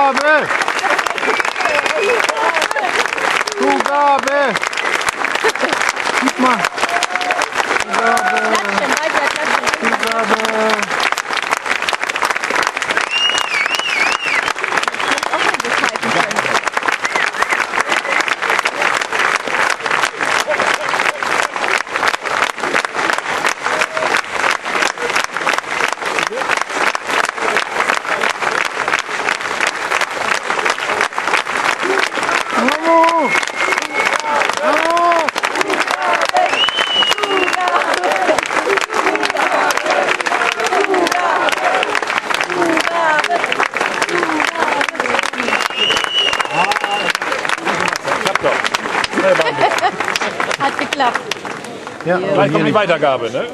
Zugabe! Zugabe! Gib mal! Zugabe! Zugabe! Hat geklappt. Ja, Gleich kommt die Weitergabe, ne?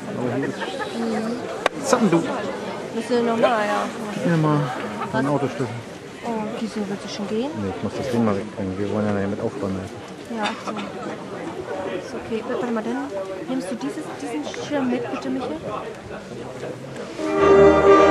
Zappendu. Das ist normal, ja. Hier mal den Autoschlüssel. Oh, wieso wird es schon gehen? Nee, ich muss das Ding mal wegbringen. Wir wollen ja damit aufbauen. Ja, ach so. Ist okay. Warte mal, dann nimmst du diesen Schirm mit, bitte, Michael?